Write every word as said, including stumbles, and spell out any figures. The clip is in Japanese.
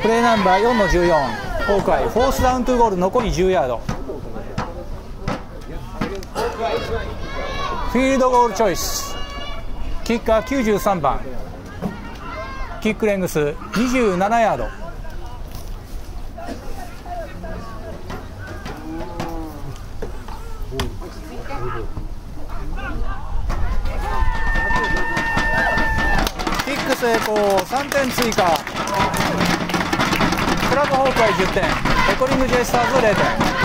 プレーナンバーよんのじゅうよん、ホークアイ、フォースダウントゥーゴール、残りじゅうヤード。フィールドゴールチョイス、キッカーきゅうじゅうさんばん、キックレングスにじゅうななヤード。キック成功、さんてん追加。クラブホークアイじゅってん、エコリングジェイスターズれいてん。